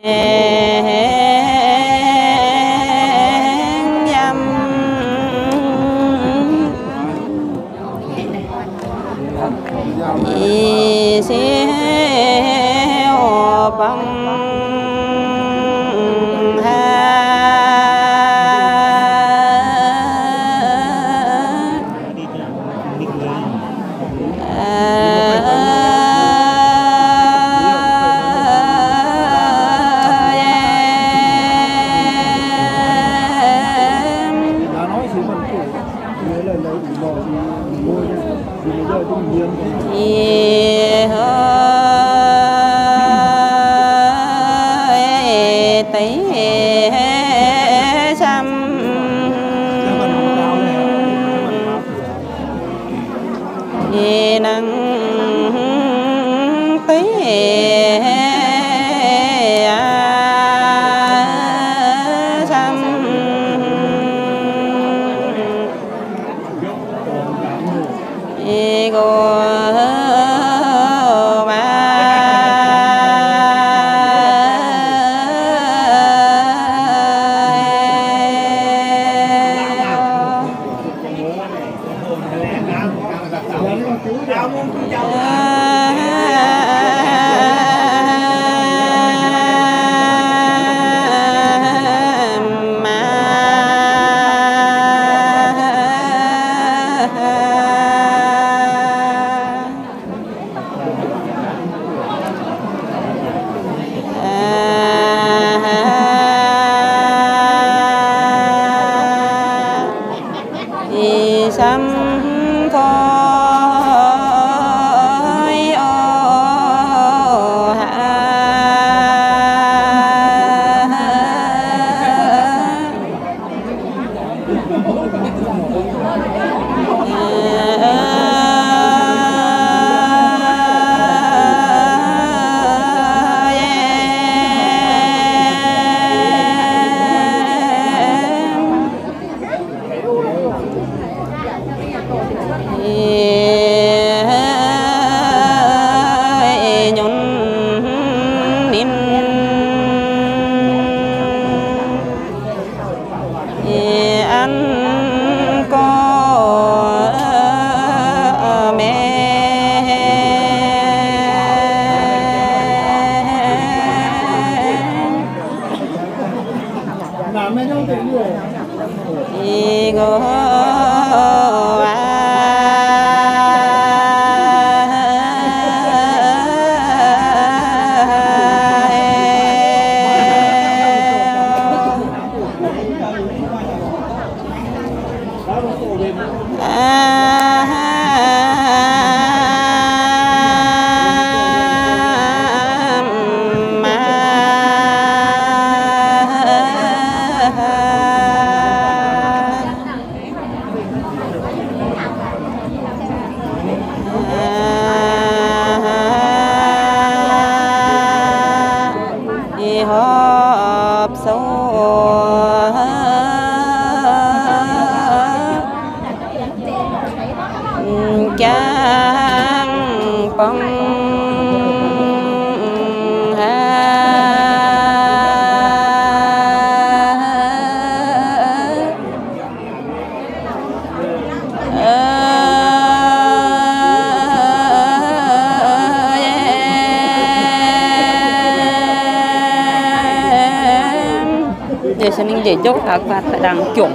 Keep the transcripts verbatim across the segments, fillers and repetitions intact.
Mình để chốt các bạn phải đang chuẩn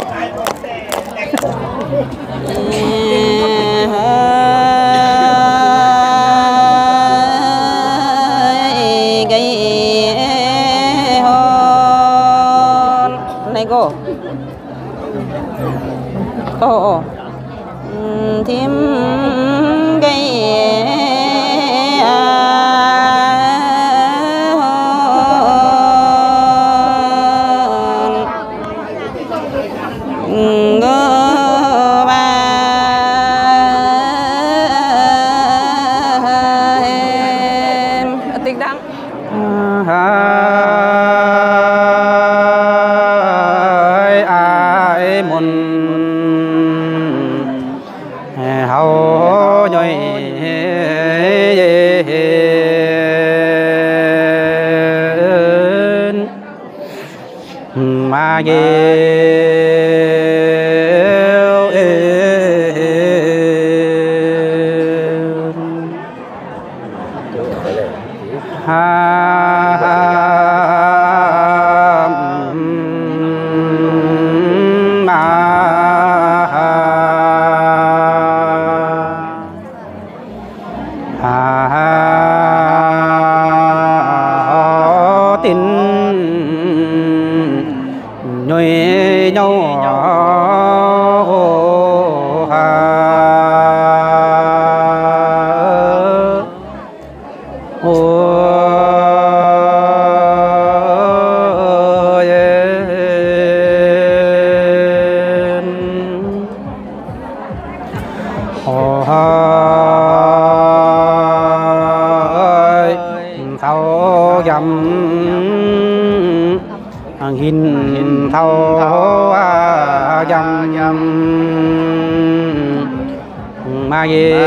cái hôn này cô ồ thêm cái hình thâu dâm dâm ma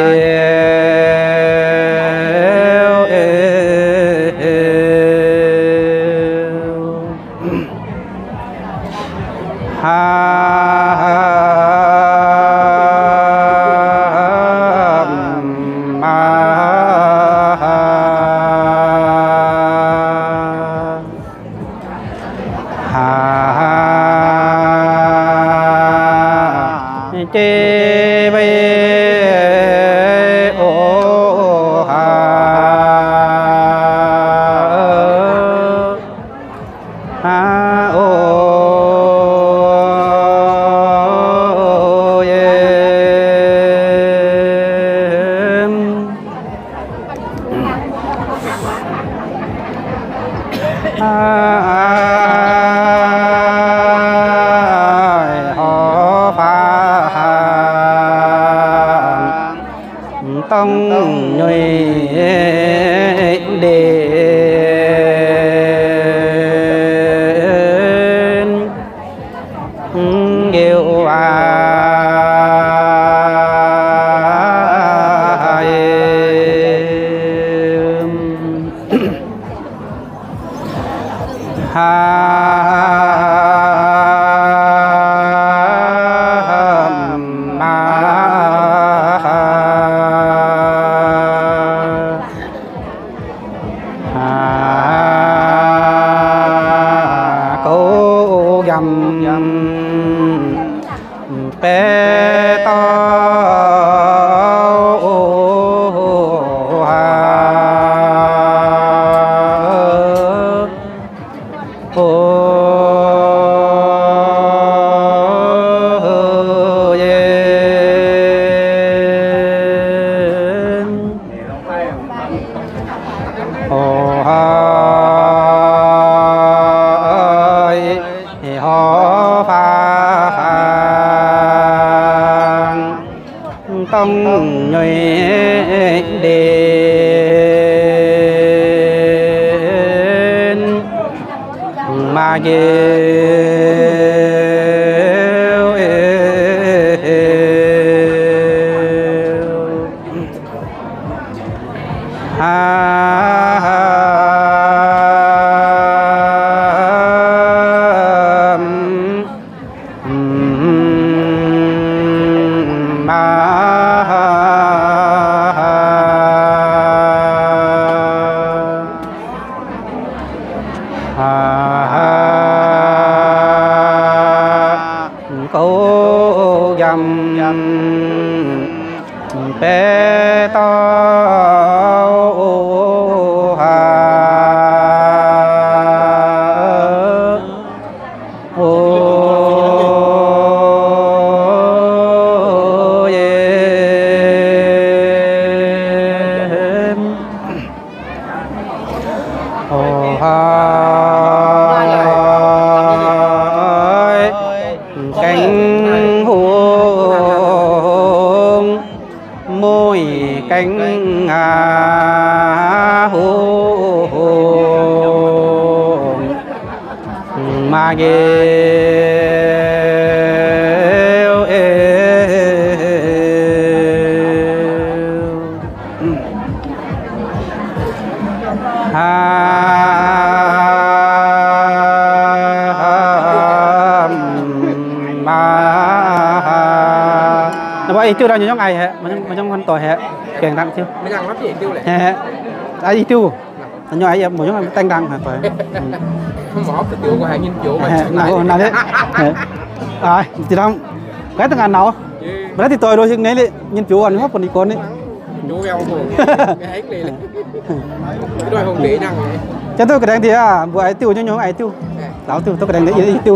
chê bê ô hà hà ô tông nhuệ đến yêu ai ha bé to tông nhuệ đến mà yêu ha cố dầm bé to hà ô ô ha cánh huống môi cánh hà huống mà yêu ha ai tiêu đang như nhóm ai hả mà trong mà trong con tỏi hả kèn đặng chưa ไม่ยังรับพี่ติ้วเลย hả ai tiêu nhỏ ai một nhóm tay đặng hả tỏi หมอติ้วก็ให้ยินโยมา nào nào đấy ai thì đang cái thằng nào mà thì tỏi đôi chừng đấy nhìn chú anh hấp còn đi con đấy โยแววโหcái hết liền cái đôi hồng đế năng cho tôi cái đằng thì à vừa ai tiêu cho nhóm ai tiêu lão tiêu tôi cái đằng đấy tiêu